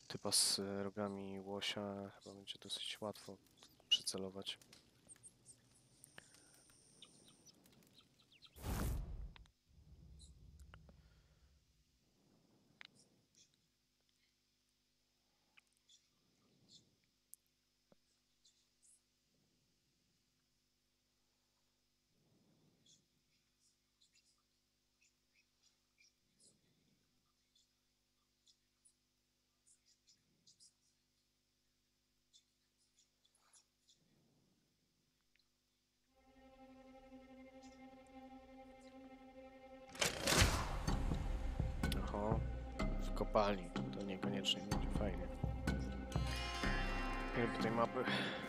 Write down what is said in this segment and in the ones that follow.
typa z rogami łosia chyba będzie dosyć łatwo przycelować. Oho, w kopalni. To niekoniecznie będzie fajnie. Nie lubię tej mapy.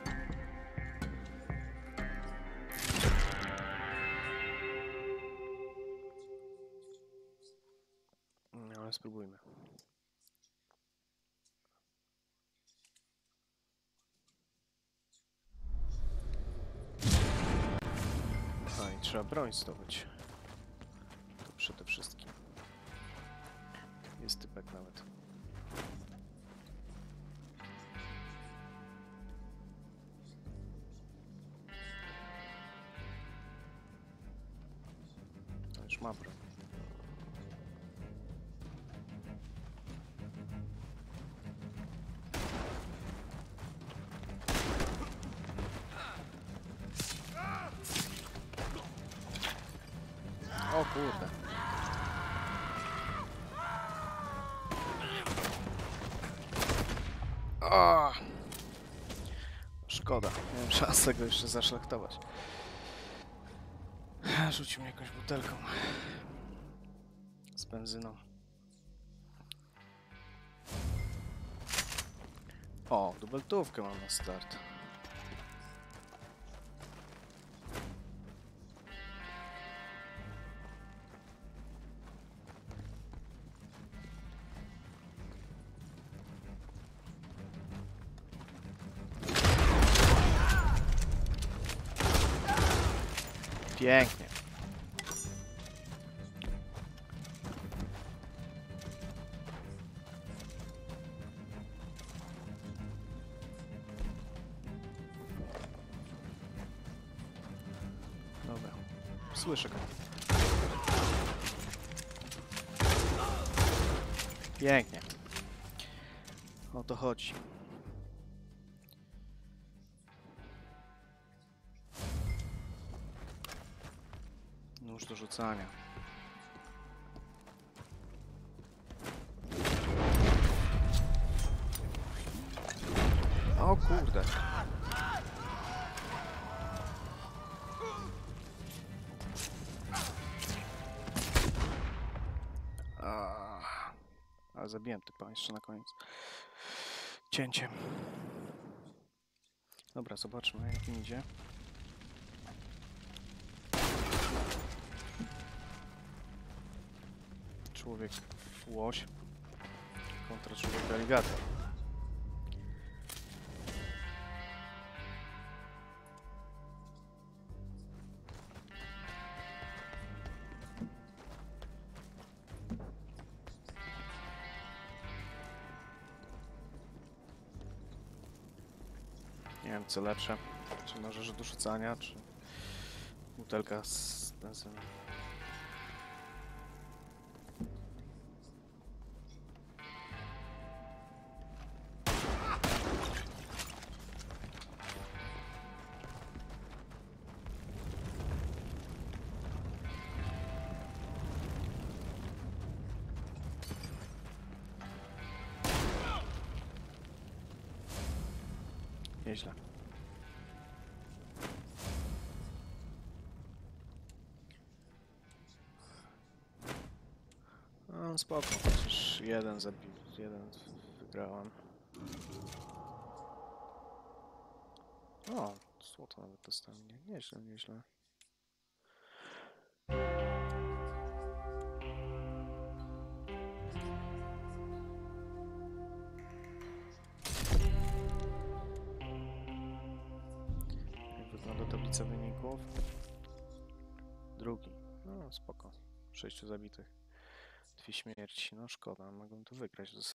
No, ale spróbujmy. A i trzeba broń zdobyć. To przede wszystkim. Jest typek nawet. To już ma broń. O kurde. O! Szkoda, miałem szansę go jeszcze zaszlachtować. Rzucił mnie jakąś butelką z benzyną. O, dubeltówkę mam na start. Pięknie. Dobra, słyszę go. Pięknie. O to chodzi. Nóż do rzucania. O kurde. Ale zabiłem typa jeszcze na koniec. Cięciem. Dobra, zobaczmy jak im idzie. Człowiek łoś kontra człowiek aligator. Nie wiem co lepsze, czy noże do rzucania, czy butelka z benzyną. Nieźle. No spoko, chociaż jeden zabił, jeden wygrałem. O, złoto nawet dostałem, nieźle, nieźle. Jak wygląda tablica wyników? Drugi. No spoko. 6 zabitych. 2 śmierci. No szkoda, mogłem to wygrać w zasadzie.